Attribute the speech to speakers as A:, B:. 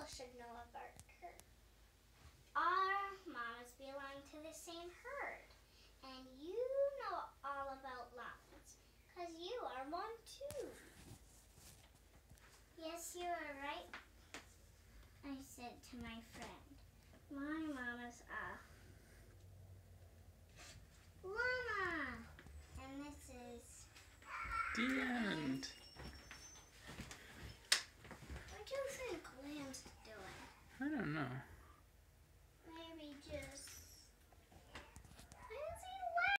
A: should know about her. Our mamas belong to the same herd. And you know all about llamas, because you are one too. Yes, you are right, I said to my friend. My mama's a llama. And this is
B: the end.
A: What do you think Lamb's doing?
B: I don't know.